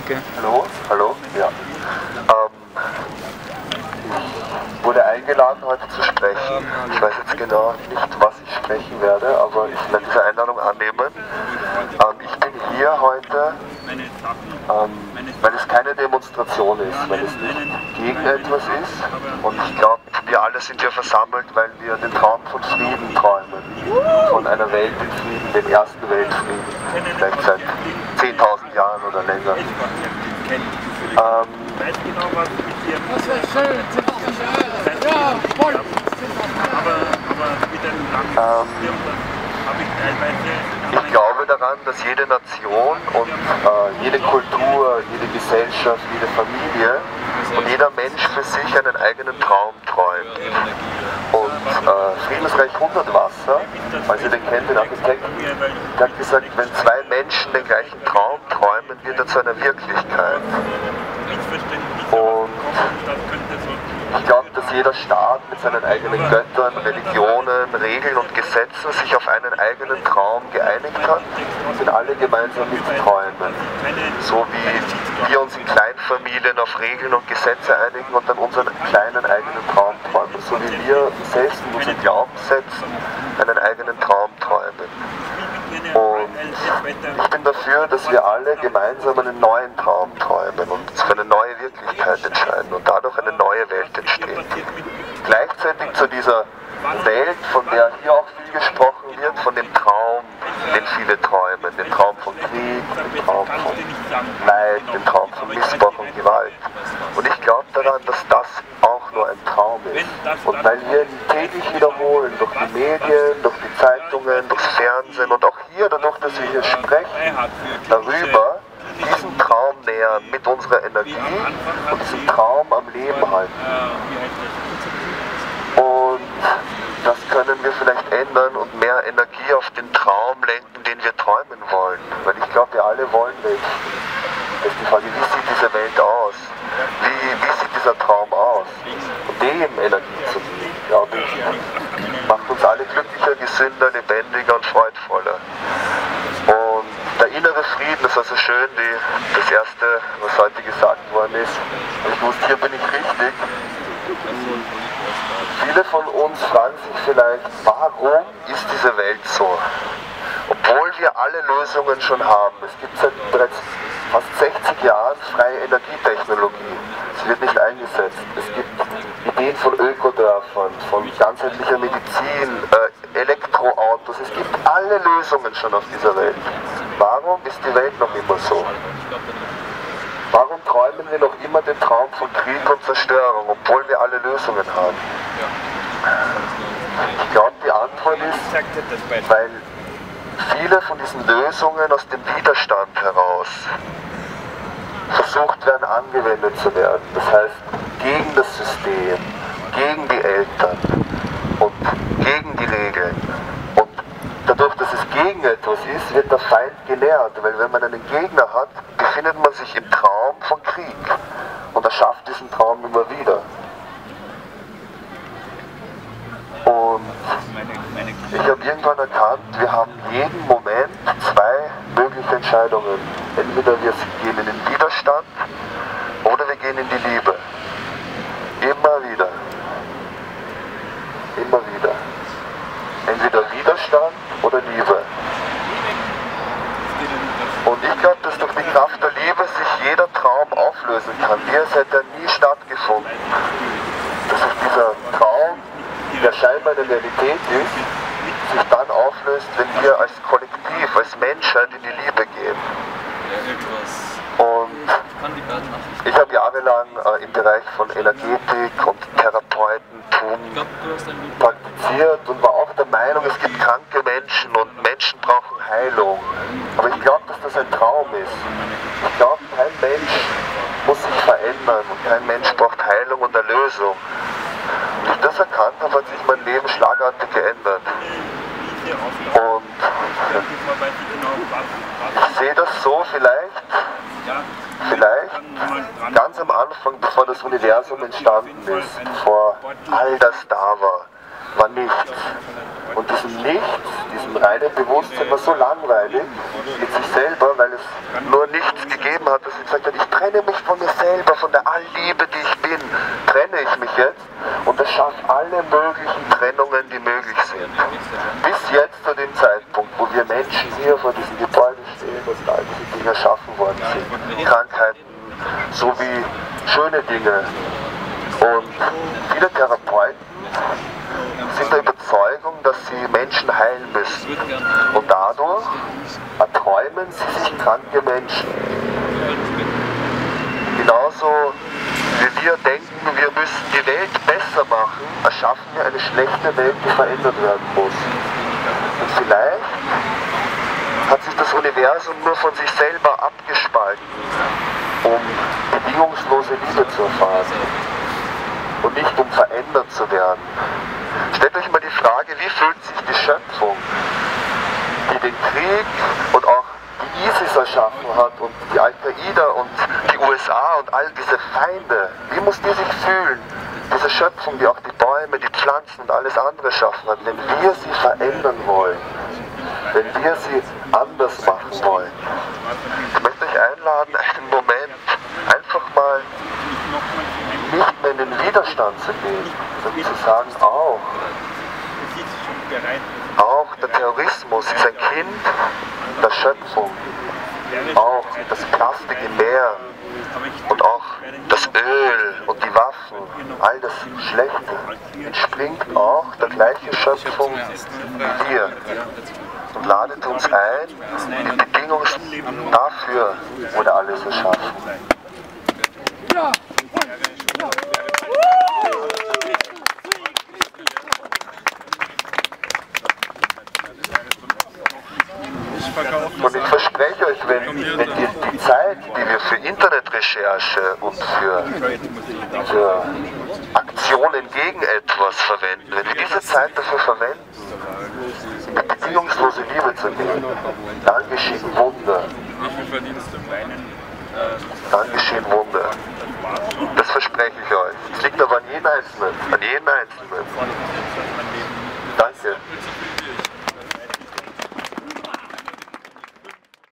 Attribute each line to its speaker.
Speaker 1: Danke.
Speaker 2: Hallo? Hallo? Ja. Ich wurde eingeladen, heute zu sprechen. Ich weiß jetzt genau nicht, was ich sprechen werde, aber ich werde diese Einladung annehmen. Ich bin hier heute, weil es keine Demonstration ist, weil es nicht gegen etwas ist. Und ich glaube, wir alle sind hier versammelt, weil wir den Traum von Frieden träumen. Von einer Welt in Frieden, dem ersten Weltfrieden, vielleicht seit 10.000 Jahren oder länger.
Speaker 3: Das wäre schön, ja, voll.
Speaker 2: Ich glaube daran, dass jede Nation und jede Kultur, jede Gesellschaft, jede Familie und jeder Mensch für sich einen eigenen Traum träumt. Und Friedensreich Hundertwasser, als ihr den kennt, den Architekten, der hat gesagt, wenn zwei Menschen den gleichen Traum träumen, wird er zu einer Wirklichkeit. Und ich glaube, dass jeder Staat mit seinen eigenen Göttern, Religionen, Regeln und Gesetzen sich auf einen eigenen Traum geeinigt hat und den alle gemeinsam mitträumen. So wie wir uns in Kleinfamilien auf Regeln und Gesetze einigen und dann unseren kleinen eigenen Traum träumen. So wie wir selbst in unseren Glaubenssätzen einen eigenen Traum träumen. Und ich bin dafür, dass wir alle gemeinsam einen neuen Traum träumen und uns für eine neue Wirklichkeit entscheiden und dadurch eine neue Welt entsteht. Gleichzeitig zu dieser Welt, von der hier auch viel gesprochen wird, von dem Traum, den viele träumen, den Traum von Krieg, den Traum von Leid, den Traum von Missbrauch und Gewalt. Und ich glaube daran, dass das auch nur ein Traum ist. Und weil wir ihn täglich wiederholen, durch die Medien, durch die Zeitungen, durchs Fernsehen und auch hier, dadurch, dass wir hier sprechen, darüber, diesen Traum nähern mit unserer Energie und diesen Traum am Leben halten. Und das können wir vielleicht ändern und mehr Energie auf den Traum lenken, den wir träumen wollen. Weil ich glaube, wir alle wollen nicht. Das ist die Frage, wie sieht diese Welt aus? Wie sieht dieser Traum aus? Und dem Energie zu geben, glaube ich, macht uns alle glücklicher, gesünder, lebendiger und freudvoller. Und der innere Frieden ist also schön, das Erste, was heute gesagt worden ist. Und ich wusste, hier bin ich richtig. Viele von uns fragen sich vielleicht, warum ist diese Welt so? Obwohl wir alle Lösungen schon haben. Es gibt seit bereits fast 60 Jahren freie Energietechnologie. Sie wird nicht eingesetzt. Es gibt Ideen von Ökodörfern, von ganzheitlicher Medizin, Elektroautos. Es gibt alle Lösungen schon auf dieser Welt. Warum ist die Welt noch immer so? Warum träumen wir noch immer den Traum von Krieg und Zerstörung, obwohl wir alle Lösungen haben? Ich glaube, die Antwort ist, weil viele von diesen Lösungen aus dem Widerstand heraus versucht werden, angewendet zu werden. Das heißt, gegen das System, gegen die Eltern und gegen die Regeln. Und dadurch, dass es gegen etwas ist, wird der Feind genährt. Weil wenn man einen Gegner hat, befindet man sich im Traum von Krieg. Und er schafft diesen Traum immer wieder. Und ich habe irgendwann erkannt, wir haben jeden Moment zwei mögliche Entscheidungen. Entweder wir gehen in den Widerstand oder wir gehen in die Liebe. Immer wieder. Immer wieder. Entweder Widerstand oder Liebe. Und ich glaube, dass durch die Kraft der Liebe sich jeder Traum auflösen kann. Hier hätte nie stattgefunden. Dass sich dieser Traum, der scheinbar eine Realität ist, sich dann auflöst, wenn wir als Kollektiv, als Menschheit in die Liebe gehen. Und ich habe jahrelang im Bereich von Energetik und Therapeutentum praktiziert und war auch der Meinung, es gibt kranke Menschen und Menschen brauchen Heilung. Aber ich glaube, dass das ein Traum ist. Ich glaube, kein Mensch muss sich verändern und kein Mensch braucht Heilung und Erlösung. Und ich das erkannt habe, hat sich mein Leben schlagartig geändert. Und ich sehe das so vielleicht ganz am Anfang, bevor das Universum entstanden ist, bevor all das da war nichts. Und diesem Nichts, diesem reinen Bewusstsein war so langweilig mit sich selber, weil es nur nichts gegeben beschrieben hat, dass sie gesagt hat, ich trenne mich von mir selber, von der Allliebe, die ich bin, trenne ich mich jetzt und das schafft alle möglichen Trennungen, die möglich sind. Bis jetzt zu dem Zeitpunkt, wo wir Menschen hier vor diesem Gebäude stehen und all diese Dinge erschaffen worden sind. Krankheiten sowie schöne Dinge. Und viele Therapeuten sind der Überzeugung, dass sie Menschen heilen müssen. Und dadurch erträumen sie sich kranke Menschen. Genauso wie wir denken, wir müssen die Welt besser machen, erschaffen wir eine schlechte Welt, die verändert werden muss. Und vielleicht hat sich das Universum nur von sich selber abgespalten, um bedingungslose Liebe zu erfahren und nicht um verändert zu werden. Stellt euch mal die Frage, wie fühlt sich die Schöpfung, die den Krieg und auch die ISIS erschaffen hat und die Al-Qaida und die USA und all diese Feinde, wie muss die sich fühlen? Diese Schöpfung, die auch die Bäume, die Pflanzen und alles andere schaffen hat, wenn wir sie verändern wollen, wenn wir sie anders machen wollen. Ich möchte euch einladen, einen Moment einfach mal nicht mehr in den Widerstand zu gehen, sondern zu sagen, auch der Terrorismus ist ein Kind der Schöpfung. Auch das Plastik im Meer und auch das Öl und die Waffen, all das Schlechte entspringt auch der gleichen Schöpfung wie wir. Und ladet uns ein, die Bedingungen dafür wurde alles erschaffen. Ja. Ja. Und ich verspreche euch, wenn die Zeit, die wir für Internetrecherche und für Aktionen gegen etwas verwenden, wenn wir diese Zeit dafür verwenden, in die bedingungslose Liebe zu gehen, dann geschehen Wunder. Dann geschehen Wunder. Das verspreche ich euch. Es liegt aber an jedem Einzelnen. An jedem Einzelnen. Danke.